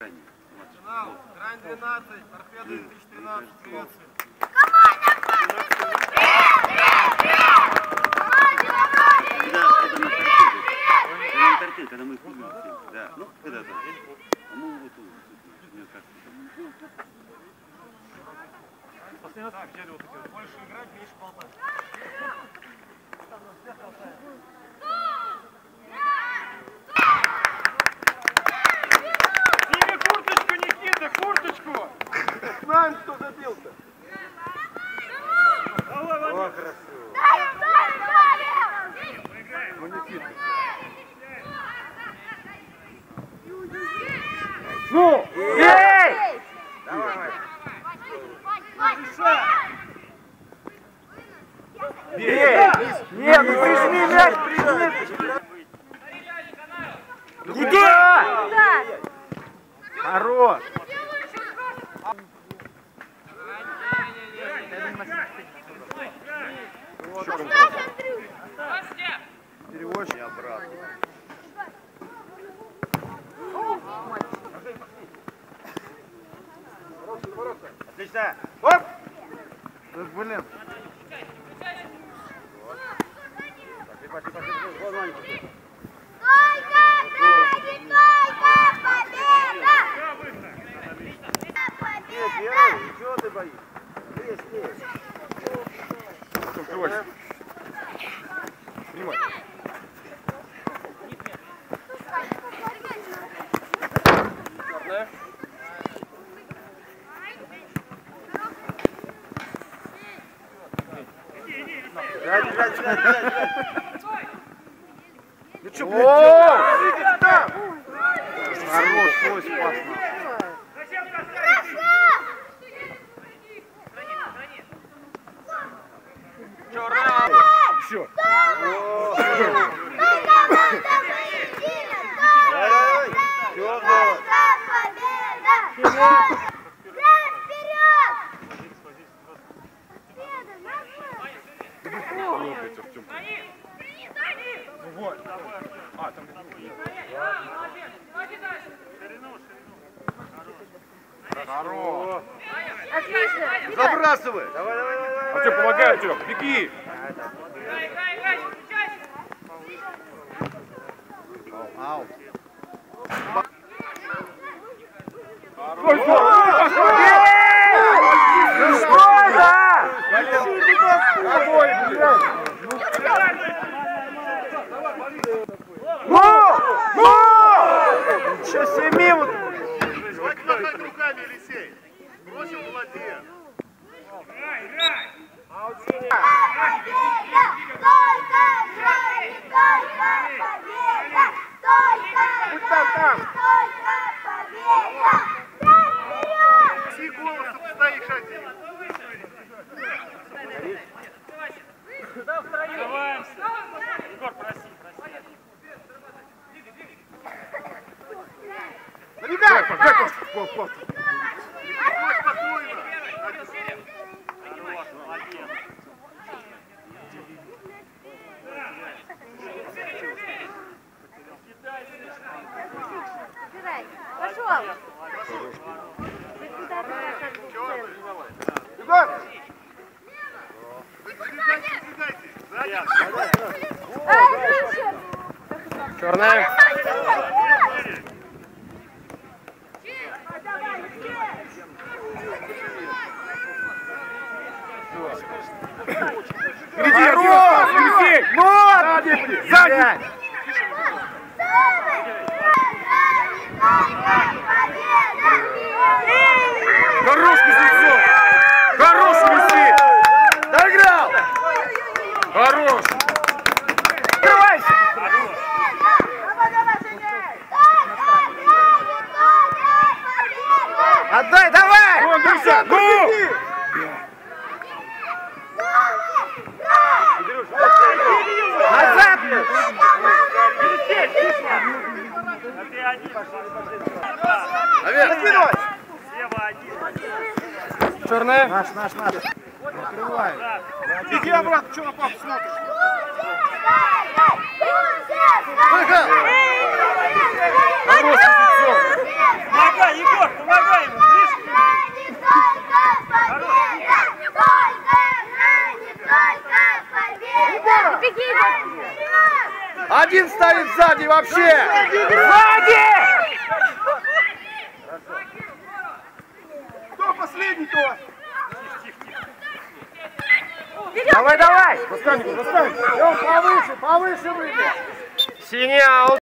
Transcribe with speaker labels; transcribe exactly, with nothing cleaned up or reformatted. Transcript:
Speaker 1: Финал. Грань двенадцать. Торпеда две тысячи тринадцать. Греция.
Speaker 2: Когда мы их убили, да, ну, когда-то, по-моему, вот, мне кажется.
Speaker 1: Последний раз взяли вот эти. Больше играть, меньше болтать. Сними курточку, Никита, курточку! Знаем, кто забил-то. Давай, Ваня. О, красиво. Ну, Никита. Ну! Ей! Давай, Ваня. Бей! Нет, ну прижми мяч, прижми! Куда? Хорош! Переводчик обратно. Отлично! Оп! Да, блин! Пошли, пошли, пошли, вон маленький.
Speaker 3: Только, Дани, только победа!
Speaker 2: Нет, Герой, чего ты боишься? Есть, есть.
Speaker 1: Артем, приводишь. Принимай. Черная.
Speaker 2: Сзади, сзади, сзади, сзади.
Speaker 1: Ну что, блядь, делаешь?
Speaker 2: Хорош, свой спас.
Speaker 1: Все. Вот. А, там хорош.
Speaker 3: Отлично.
Speaker 2: Забрасывай. Давай, давай, давай.
Speaker 1: Артем, помогай, Артем, беги.
Speaker 2: Аут.
Speaker 1: Стой, стой.
Speaker 2: Ничего себе мимо!
Speaker 4: Давайте махать руками, Елисей. Бросил, молодец.
Speaker 3: Победа! Только Джонни, только победа! Только Джонни, только победа! Вперед!
Speaker 4: Все голосом стоишь один.
Speaker 1: Егор, проси, проси.
Speaker 2: Набегай!
Speaker 1: Как, как, как?
Speaker 4: Спокойно.
Speaker 3: Пошел!
Speaker 2: Егор!
Speaker 4: Сбегайте, сбегайте. Сзади.
Speaker 1: Черная.
Speaker 2: Впереди! Хорош! Елисей! Ну! Сзади! Сзади!
Speaker 1: Хорош, Кузнецов! Хорош, Елисей!
Speaker 2: Доиграл!
Speaker 1: Хорош!
Speaker 2: Открывайся! Отдай, давай!
Speaker 1: Ну, Андрюша, ну!
Speaker 2: Назад! Наверх!
Speaker 1: Черная.
Speaker 2: Наш, наш, наш. Открывай.
Speaker 1: Иди обратно, что на папу смотришь?
Speaker 2: Выход!
Speaker 1: Хорош, Кузнецов!
Speaker 4: Нога,
Speaker 3: беги!
Speaker 1: Один ставит сзади вообще! Сзади! Кто последний-то? Давай, давай! Достанем, достанем! Повыше, повыше выйди! Синий аут!